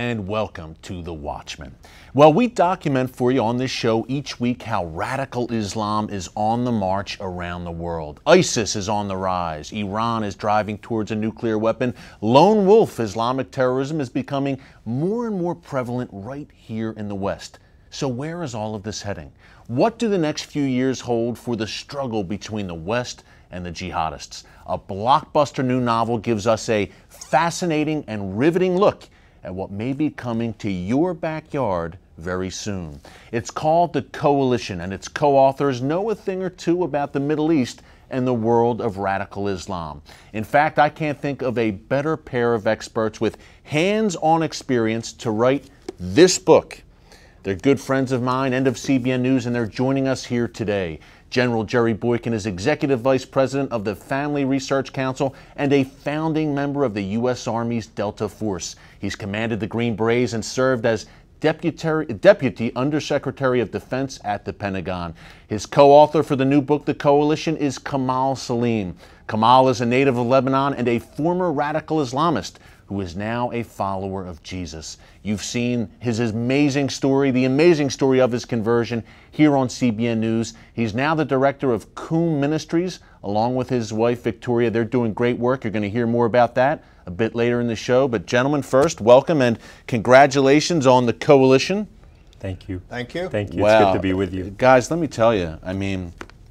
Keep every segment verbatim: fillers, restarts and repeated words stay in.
and welcome to The Watchman. Well, we document for you on this show each week how radical Islam is on the march around the world. ISIS is on the rise. Iran is driving towards a nuclear weapon. Lone wolf Islamic terrorism is becoming more and more prevalent right here in the West. So where is all of this heading? What do the next few years hold for the struggle between the West and the jihadists? A blockbuster new novel gives us a fascinating and riveting look at what may be coming to your backyard very soon. It's called The Coalition, and its co-authors know a thing or two about the Middle East and the world of radical Islam. In fact, I can't think of a better pair of experts with hands-on experience to write this book. They're good friends of mine and of C B N News, and they're joining us here today. General Jerry Boykin is Executive Vice President of the Family Research Council and a founding member of the U S Army's Delta Force. He's commanded the Green Berets and served as Deputy, Deputy Undersecretary of Defense at the Pentagon. His co-author for the new book, The Coalition, is Kamal Saleem. Kamal is a native of Lebanon and a former radical Islamist who is now a follower of Jesus. You've seen his amazing story, the amazing story of his conversion here on C B N News. He's now the director of Koome Ministries, along with his wife, Victoria. They're doing great work. You're going to hear more about that a bit later in the show. But gentlemen, first, welcome and congratulations on The Coalition. Thank you. Thank you. Thank you. Wow. It's good to be with you. Guys, let me tell you, I mean,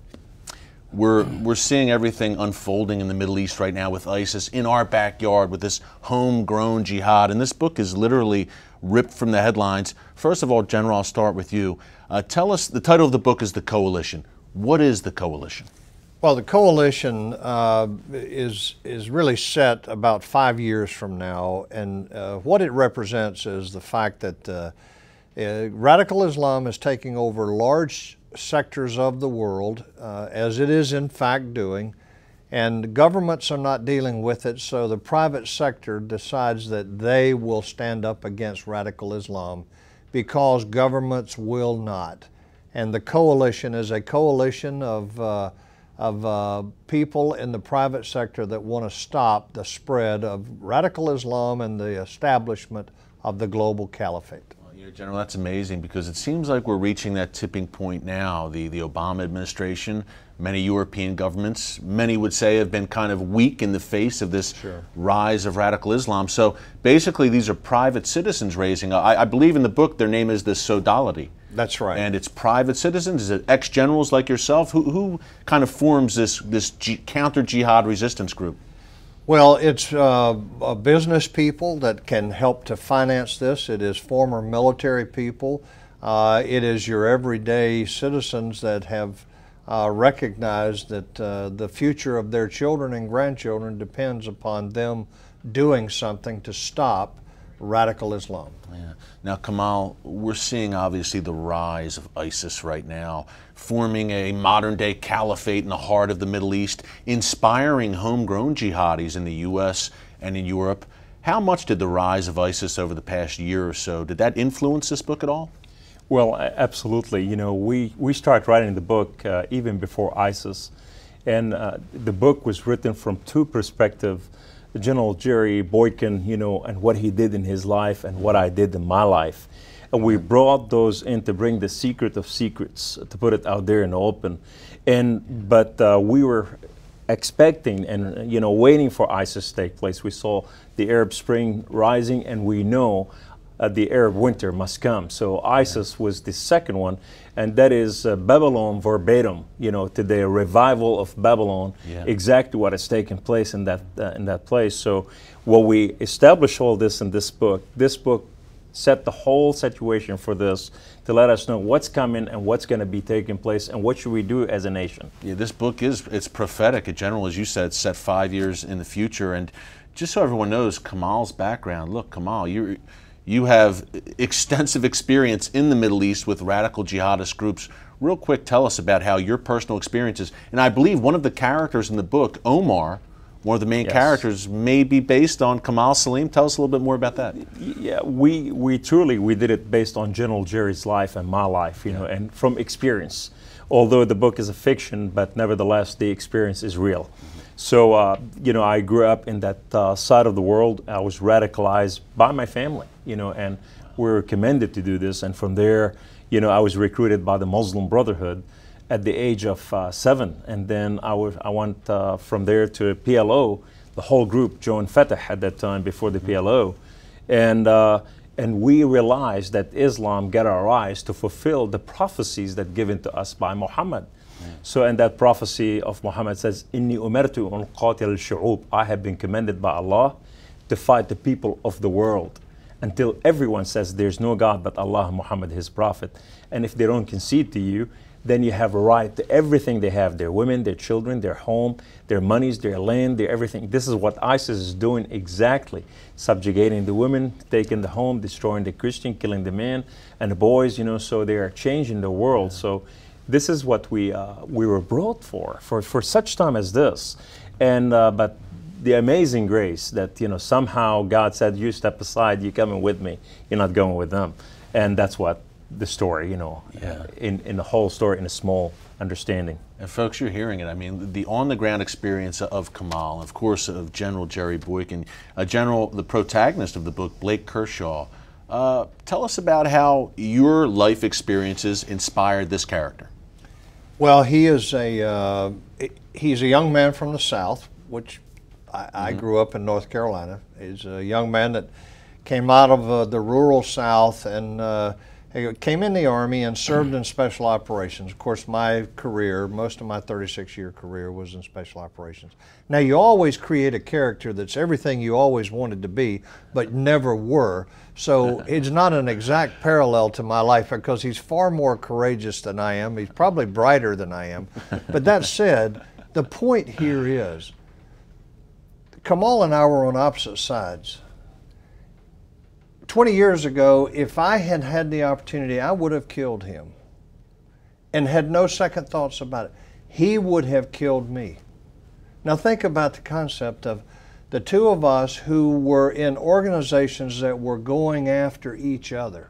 We're, we're seeing everything unfolding in the Middle East right now with ISIS in our backyard with this homegrown jihad. And this book is literally ripped from the headlines. First of all, General, I'll start with you. Uh, tell us, the title of the book is The Coalition. What is The Coalition? Well, the coalition uh, is, is really set about five years from now. And uh, what it represents is the fact that uh, uh, radical Islam is taking over large sectors of the world, uh, as it is in fact doing, and governments are not dealing with it, so the private sector decides that they will stand up against radical Islam because governments will not. And the coalition is a coalition of, uh, of uh, people in the private sector that want to stop the spread of radical Islam and the establishment of the global caliphate. General, that's amazing because it seems like we're reaching that tipping point now. The, the Obama administration, many European governments, many would say have been kind of weak in the face of this sure. rise of radical Islam. So basically these are private citizens raising, I, I believe in the book their name is the Sodality. That's right. And it's private citizens, is it ex-generals like yourself? Who, who kind of forms this, this counter-jihad resistance group? Well, it's uh, uh, business people that can help to finance this. It is former military people. Uh, it is your everyday citizens that have uh, recognized that uh, the future of their children and grandchildren depends upon them doing something to stop radical Islam. Yeah. Now, Kamal, we're seeing obviously the rise of ISIS right now, forming a modern-day caliphate in the heart of the Middle East, inspiring homegrown jihadis in the U S and in Europe. How much did the rise of ISIS over the past year or so, did that influence this book at all? Well, absolutely. You know, we, we started writing the book uh, even before ISIS, and uh, the book was written from two perspectives. General Jerry Boykin, you know, and what he did in his life and what I did in my life. And we brought those in to bring the secret of secrets, to put it out there in the open. And, but uh, we were expecting and, you know, waiting for ISIS to take place. We saw the Arab Spring rising, and we know uh, the Arab winter must come. So ISIS was the second one, and that is uh, Babylon verbatim, you know, today, a revival of Babylon, yeah. exactly what has taken place in that, uh, in that place. So when we establish all this in this book, this book set the whole situation for this to let us know what's coming and what's going to be taking place and what should we do as a nation. Yeah, this book is, it's prophetic. In general, as you said, set five years in the future. And just so everyone knows Kamal's background, look, Kamal, you you have extensive experience in the Middle East with radical jihadist groups. Real quick, tell us about how your personal experiences, and I believe one of the characters in the book, Omar, one of the main yes. characters, may be based on Kamal Saleem. Tell us a little bit more about that. Yeah, we, we truly, we did it based on General Jerry's life and my life, you yeah. know, and from experience. Although the book is a fiction, but nevertheless the experience is real. Mm-hmm. So, uh, you know, I grew up in that uh, side of the world. I was radicalized by my family, you know, and we were commended to do this. And from there, you know, I was recruited by the Muslim Brotherhood at the age of uh, seven. And then I, was, I went uh, from there to P L O, the whole group joined Fatah at that time before the P L O. And, uh, and we realized that Islam got our eyes to fulfill the prophecies that given to us by Muhammad. So in that prophecy of Muhammad says, Inni umirtu an qatil al-shu'ub. I have been commanded by Allah to fight the people of the world until everyone says there's no God but Allah, Muhammad, his prophet. And if they don't concede to you, then you have a right to everything they have, their women, their children, their home, their monies, their land, their everything. This is what ISIS is doing exactly. Subjugating the women, taking the home, destroying the Christian, killing the men and the boys, you know, so they are changing the world. So this is what we uh, we were brought for, for, for such time as this. And, uh, but the amazing grace that, you know, somehow God said, you step aside, you're coming with me, you're not going with them. And that's what the story, you know, yeah. uh, in, in the whole story, in a small understanding. And folks, you're hearing it. I mean, the on-the-ground experience of Kamal, of course, of General Jerry Boykin, uh, General, the protagonist of the book, Blake Kershaw. Uh, tell us about how your life experiences inspired this character. Well, he is a uh, he's a young man from the South, which I, mm-hmm. I grew up in North Carolina. He's a young man that came out of uh, the rural South and uh, came in the Army and served in special operations. Of course, my career, most of my thirty-six year career was in special operations. Now, you always create a character that's everything you always wanted to be, but never were. So it's not an exact parallel to my life because he's far more courageous than I am. He's probably brighter than I am. But that said, the point here is, Kamal and I were on opposite sides. twenty years ago, if I had had the opportunity, I would have killed him and had no second thoughts about it. He would have killed me. Now think about the concept of the two of us who were in organizations that were going after each other.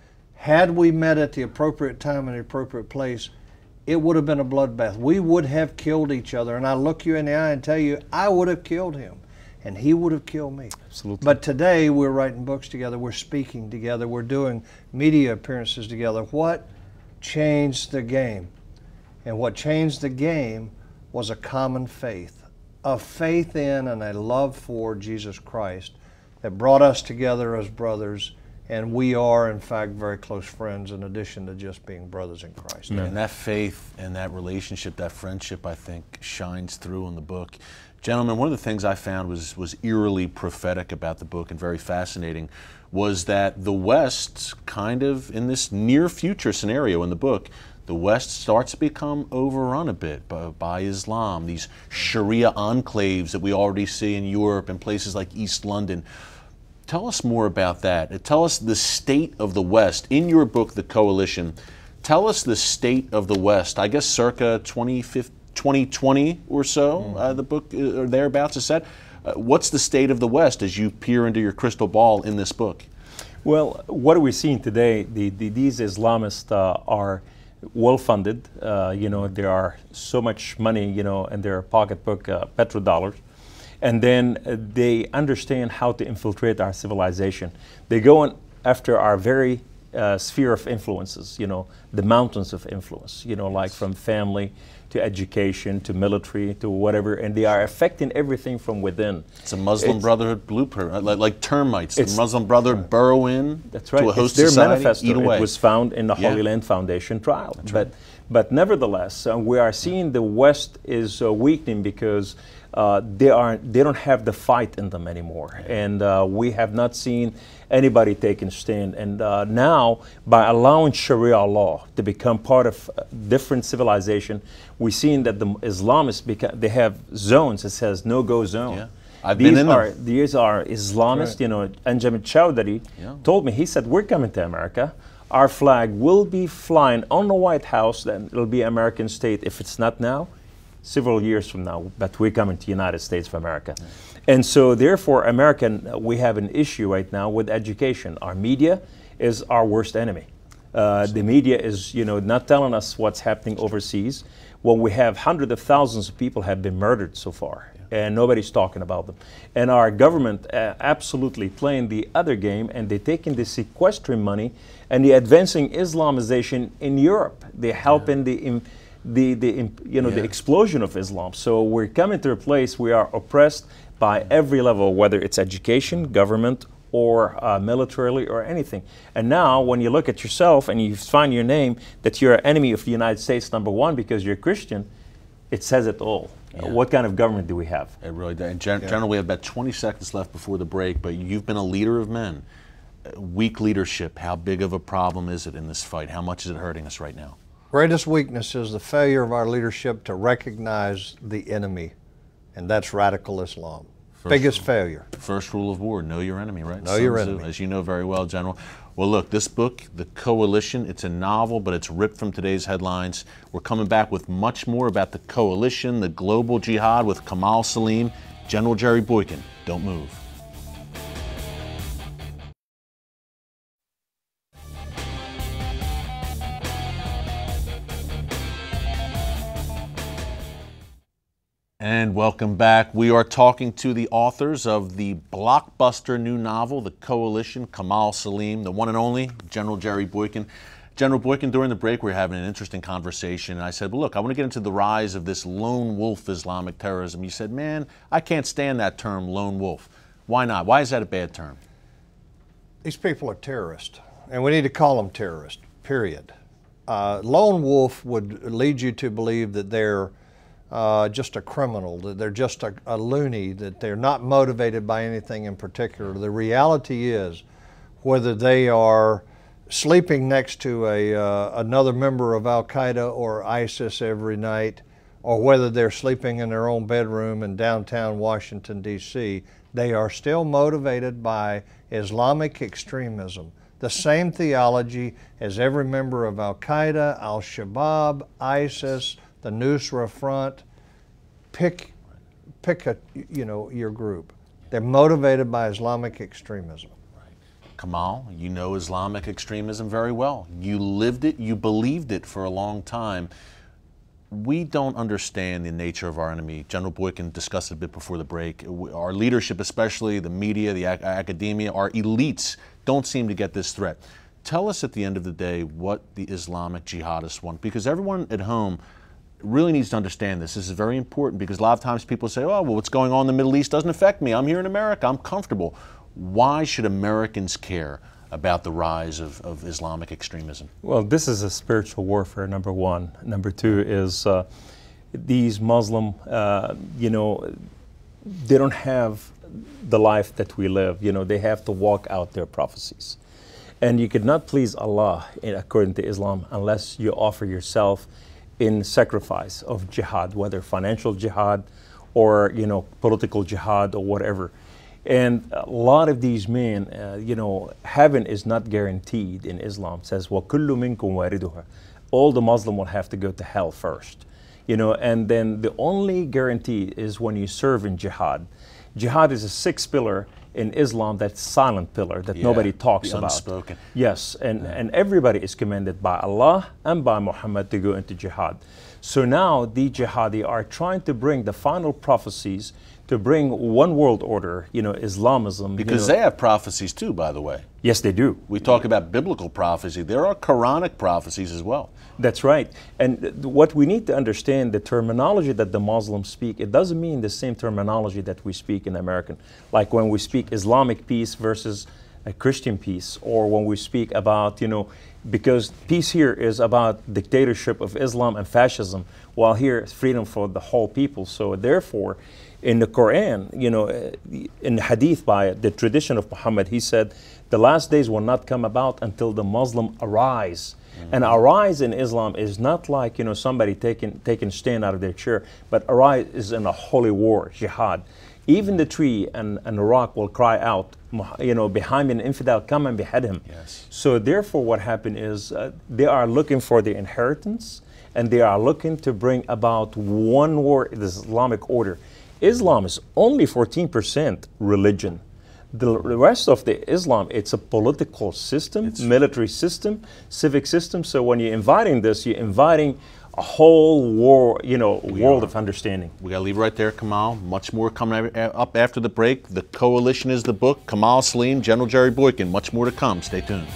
Had we met at the appropriate time and the appropriate place, it would have been a bloodbath. We would have killed each other. And I look you in the eye and tell you, I would have killed him. And he would have killed me. Absolutely. But today we're writing books together, we're speaking together, we're doing media appearances together. What changed the game? And what changed the game was a common faith, a faith in and a love for Jesus Christ that brought us together as brothers, and we are in fact very close friends in addition to just being brothers in Christ. Yeah. And that faith and that relationship, that friendship, I think shines through in the book. Gentlemen, one of the things I found was, was eerily prophetic about the book and very fascinating was that the West, kind of in this near future scenario in the book, the West starts to become overrun a bit by, by Islam, these Sharia enclaves that we already see in Europe and places like East London. Tell us more about that. Tell us the state of the West. In your book, The Coalition, tell us the state of the West, I guess circa twenty twenty or so, mm-hmm. uh, the book uh, or thereabouts is set. Uh, what's the state of the West as you peer into your crystal ball in this book? Well, what are we seeing today? The, the, these Islamists uh, are well-funded. Uh, you know, there are so much money, you know, in their pocketbook, uh, petrodollars. And then uh, they understand how to infiltrate our civilization. They go on after our very uh, sphere of influences, you know, the mountains of influence, you know, like from family to education to military to whatever, and they are affecting everything from within. It's a Muslim it's, Brotherhood blueprint, like, like termites. The Muslim Brotherhood right. burrow in That's right. to a host it's their society, manifesto. eat away. It was found in the yeah. Holy Land Foundation trial. That's but, right. but nevertheless, uh, we are seeing the West is uh, weakening because uh, they, are, they don't have the fight in them anymore. And uh, we have not seen anybody taking a stand. And uh, now, by allowing Sharia law to become part of uh, different civilization, we're seeing that the Islamists, beca they have zones that says no-go zone. Yeah. I've these been in are, them. These are Islamists, right. you know, Anjam Chowdhury yeah. told me, he said, we're coming to America. Our flag will be flying on the White House, then it'll be American state. If it's not now, several years from now, but we're coming to United States of America. Yeah. And so therefore, American, uh, we have an issue right now with education. Our media is our worst enemy. Uh, the media is, you know, not telling us what's happening overseas. Well, we have hundreds of thousands of people have been murdered so far. Yeah. and nobody's talking about them. And our government uh, absolutely playing the other game, and they're taking the sequestering money and they're advancing Islamization in Europe. They're helping yeah. the, the, the, you know, yeah. the explosion of Islam. So we're coming to a place we are oppressed by every level, whether it's education, government, or uh, militarily, or anything. And now, when you look at yourself and you find your name that you're an enemy of the United States, number one, because you're Christian, it says it all. Yeah. Uh, what kind of government do we have? It really does. And gen yeah. General, we have about twenty seconds left before the break, but you've been a leader of men. Uh, weak leadership, how big of a problem is it in this fight? How much is it hurting us right now? Greatest weakness is the failure of our leadership to recognize the enemy, and that's radical Islam. First Biggest rule, failure. First rule of war, know your enemy, right? Know your enemy. As you know very well, General. Well, look, this book, The Coalition, it's a novel, but it's ripped from today's headlines. We're coming back with much more about the coalition, the global jihad with Kamal Saleem, General Jerry Boykin. Don't move. And welcome back. We are talking to the authors of the blockbuster new novel, The Coalition, Kamal Saleem, the one and only General Jerry Boykin. General Boykin, during the break, we were having an interesting conversation, and I said, well, look, I want to get into the rise of this lone wolf Islamic terrorism. You said, man, I can't stand that term, lone wolf. Why not? Why is that a bad term? These people are terrorists, and we need to call them terrorists, period. Uh, lone wolf would lead you to believe that they're Uh, just a criminal, that they're just a, a loony, that they're not motivated by anything in particular. The reality is, whether they are sleeping next to a, uh, another member of Al-Qaeda or ISIS every night, or whether they're sleeping in their own bedroom in downtown Washington, D C, they are still motivated by Islamic extremism. The same theology as every member of Al-Qaeda, Al-Shabaab, ISIS, the Nusra Front. Pick, pick a, you know, your group. They're motivated by Islamic extremism. Right. Kamal, you know Islamic extremism very well. You lived it, you believed it for a long time. We don't understand the nature of our enemy. General Boykin discussed it a bit before the break. Our leadership, especially the media, the ac academia, our elites don't seem to get this threat. Tell us at the end of the day what the Islamic jihadists want, because everyone at home really needs to understand this. This is very important, because a lot of times people say, oh, well, what's going on in the Middle East doesn't affect me. I'm here in America. I'm comfortable. Why should Americans care about the rise of, of Islamic extremism? Well, this is a spiritual warfare, number one. Number two is uh, these Muslim, uh, you know, they don't have the life that we live. You know, they have to walk out their prophecies. And you could not please Allah, according to Islam, unless you offer yourself in sacrifice of jihad, whether financial jihad or, you know, political jihad or whatever. And a lot of these men, uh, you know, heaven is not guaranteed in Islam. It says, وَكُلُّ مِنْكُمْ وَارِدُهَا. All the Muslim will have to go to hell first. You know, and then the only guarantee is when you serve in jihad. Jihad is a sixth pillar in Islam, that's silent pillar that yeah, nobody talks the about. Unspoken. Yes, and, yeah. and everybody is commanded by Allah and by Muhammad to go into jihad. So now the jihadi are trying to bring the final prophecies to bring one world order, you know, Islamism. Because you know. They have prophecies too, by the way. Yes, they do. We talk about biblical prophecy. There are Quranic prophecies as well. That's right. And what we need to understand, the terminology that the Muslims speak, it doesn't mean the same terminology that we speak in American. Like when we speak Islamic peace versus a Christian peace, or when we speak about, you know, because peace here is about dictatorship of Islam and fascism, while here it's freedom for the whole people. So therefore, in the Quran, you know, in the Hadith by the tradition of Muhammad, he said, the last days will not come about until the Muslim arise. Mm-hmm. And arise in Islam is not like, you know, somebody taking taking stand out of their chair, but arise is in a holy war, jihad. Even the tree and, and the rock will cry out, you know, behind an infidel, come and behead him. Yes. So therefore what happened is uh, they are looking for the inheritance, and they are looking to bring about one war, the Islamic order. Islam is only fourteen percent religion. The rest of the Islam, it's a political system, it's military system, civic system. So when you're inviting this, you're inviting a whole war, you know, We world are. of understanding. We got to leave right there, Kamal. Much more coming up after the break. The Coalition is the book. Kamal Saleem, General Jerry Boykin. Much more to come. Stay tuned.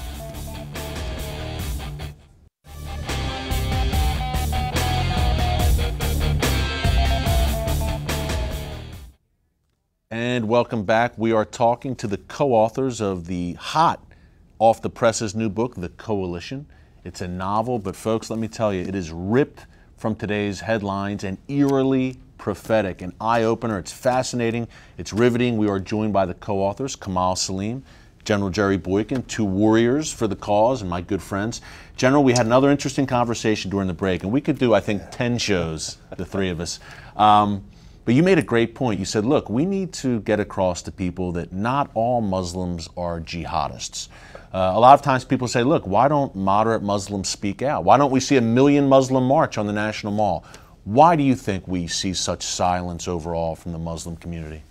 And welcome back. We are talking to the co-authors of the hot, off the presses new book, The Coalition. It's a novel, but folks, let me tell you, it is ripped from today's headlines and eerily prophetic, an eye-opener. It's fascinating. It's riveting. We are joined by the co-authors, Kamal Saleem, General Jerry Boykin, two warriors for the cause and my good friends. General, we had another interesting conversation during the break, and we could do, I think, ten shows, the three of us. Um, But you made a great point. You said, look, we need to get across to people that not all Muslims are jihadists. Uh, a lot of times people say, look, why don't moderate Muslims speak out? Why don't we see a million Muslim march on the National Mall? Why do you think we see such silence overall from the Muslim community?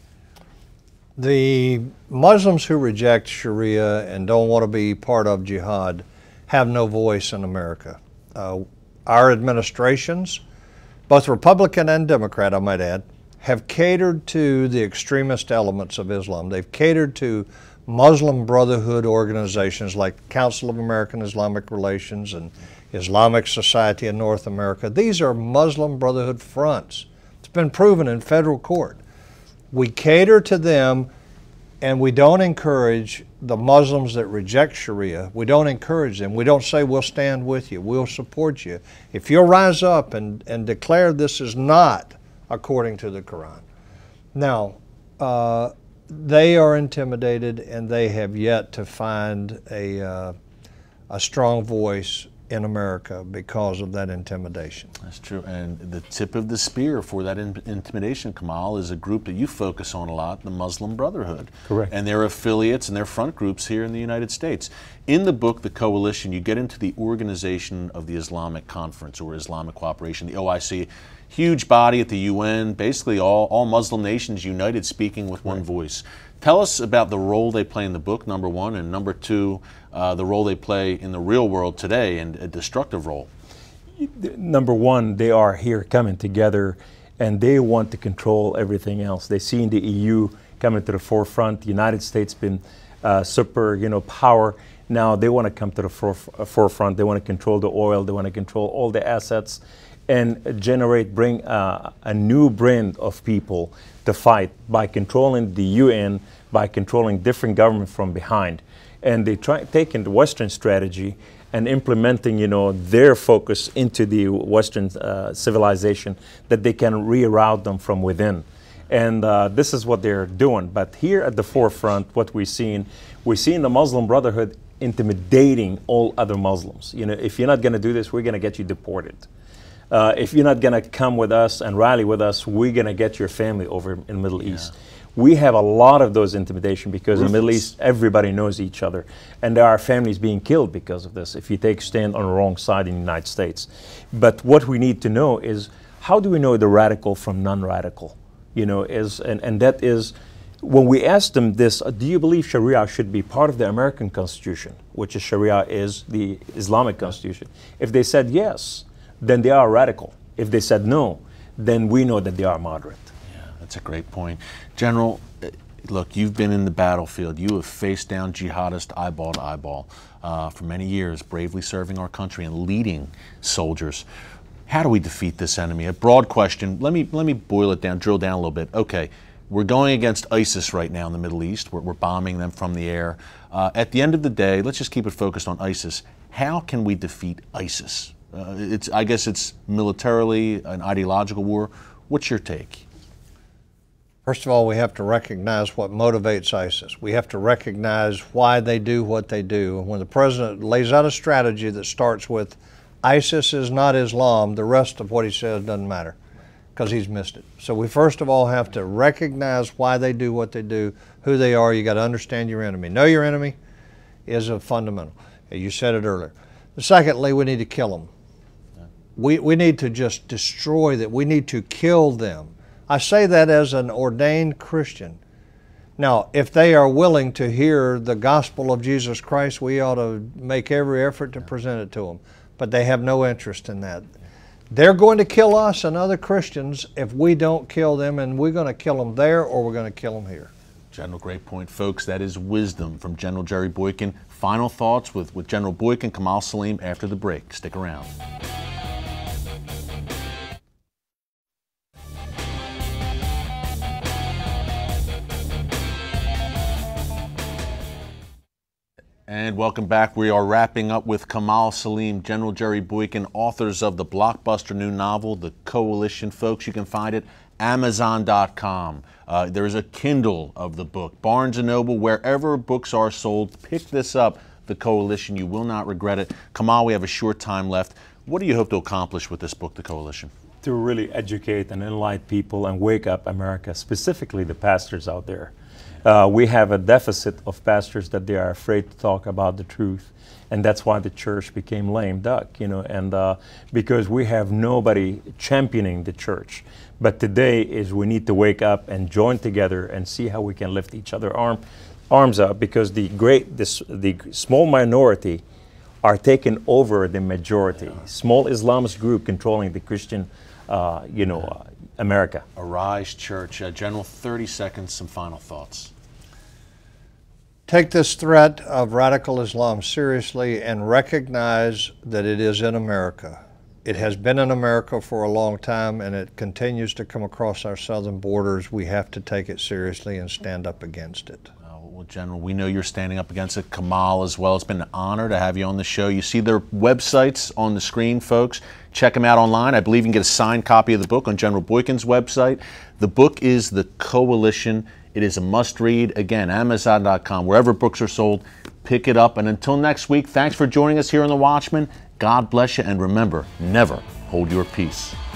The Muslims who reject Sharia and don't want to be part of jihad have no voice in America. Uh, our administrations, both Republican and Democrat, I might add, have catered to the extremist elements of Islam. They've catered to Muslim Brotherhood organizations like Council of American Islamic Relations and Islamic Society in North America. These are Muslim Brotherhood fronts. It's been proven in federal court. We cater to them, and we don't encourage the Muslims that reject Sharia. We don't encourage them. We don't say, we'll stand with you, we'll support you. If you'll rise up and, and declare this is not according to the Quran. Now, uh, they are intimidated, and they have yet to find a, uh, a strong voice in America because of that intimidation. That's true. And the tip of the spear for that in intimidation, Kamal, is a group that you focus on a lot, the Muslim Brotherhood. Correct. And their affiliates and their front groups here in the United States. In the book, The Coalition, you get into the organization of the Islamic Conference or Islamic Cooperation, the O I C. Huge body at the U N, basically all, all Muslim nations united, speaking with one voice. Tell us about the role they play in the book, number one, and number two, uh, the role they play in the real world today, and a destructive role. Number one, they are here coming together, and they want to control everything else. They see in the E U coming to the forefront. The United States been uh, super, you know, power. Now they want to come to the foref forefront. They want to control the oil. They want to control all the assets, and generate, bring uh, a new brand of people to fight by controlling the U N, by controlling different governments from behind. And they try taking the Western strategy and implementing, you know, their focus into the Western uh, civilization, that they can reroute them from within. And uh, this is what they're doing. But here at the forefront, what we're seeing, we're seeing the Muslim Brotherhood intimidating all other Muslims. You know, if you're not going to do this, we're going to get you deported. Uh, if you're not going to come with us and rally with us, we're going to get your family over in the Middle Yeah. East. We have a lot of those intimidation because in the Middle East, everybody knows each other. And there are families being killed because of this, if you take a stand on the wrong side in the United States. But what we need to know is, how do we know the radical from non-radical? You know, is, and, and that is, when we ask them this, do you believe Sharia should be part of the American Constitution, which is Sharia is the Islamic Constitution? If they said yes, then they are radical. If they said no, then we know that they are moderate. Yeah, that's a great point. General, look, you've been in the battlefield. You have faced down jihadists eyeball to eyeball uh, for many years, bravely serving our country and leading soldiers. How do we defeat this enemy? A broad question. Let me, let me boil it down, drill down a little bit. Okay, we're going against ISIS right now in the Middle East. We're, we're bombing them from the air. Uh, at the end of the day, let's just keep it focused on ISIS. How can we defeat ISIS? Uh, it's, I guess it's militarily an ideological war. What's your take? First of all, we have to recognize what motivates ISIS. We have to recognize why they do what they do. And when the president lays out a strategy that starts with ISIS is not Islam, the rest of what he says doesn't matter, because he's missed it. So we first of all have to recognize why they do what they do, who they are. You got to understand your enemy. Know your enemy is a fundamental. You said it earlier. Secondly, we need to kill them. We, we need to just destroy them. We need to kill them. I say that as an ordained Christian. Now, if they are willing to hear the gospel of Jesus Christ, we ought to make every effort to present it to them. But they have no interest in that. They're going to kill us and other Christians if we don't kill them, and we're going to kill them there or we're going to kill them here. General, great point, folks. That is wisdom from General Jerry Boykin. Final thoughts with, with General Boykin, Kamal Saleem after the break. Stick around. And welcome back. We are wrapping up with Kamal Saleem, General Jerry Boykin, authors of the blockbuster new novel, The Coalition. Folks, you can find it Amazon dot com. Uh, there is a Kindle of the book. Barnes and Noble, wherever books are sold, pick this up, The Coalition. You will not regret it. Kamal, we have a short time left. What do you hope to accomplish with this book, The Coalition? To really educate and enlighten people and wake up America, specifically the pastors out there. Uh, we have a deficit of pastors that they are afraid to talk about the truth, and that's why the church became lame duck, you know, and uh, because we have nobody championing the church. But today is we need to wake up and join together and see how we can lift each other arm, arms up, because the great, this, the small minority are taking over the majority. Small Islamist group controlling the Christian, uh, you know, uh, America. Arise, church. Uh, General, thirty seconds, some final thoughts. Take this threat of radical Islam seriously and recognize that it is in America. It has been in America for a long time, and it continues to come across our southern borders. We have to take it seriously and stand up against it. Well, General, we know you're standing up against it. Kamal as well. It's been an honor to have you on the show. You see their websites on the screen, folks. Check them out online. I believe you can get a signed copy of the book on General Boykin's website. The book is The Coalition. It is a must-read. Again, Amazon dot com. Wherever books are sold, pick it up. And until next week, thanks for joining us here on The Watchman. God bless you, and remember, never hold your peace.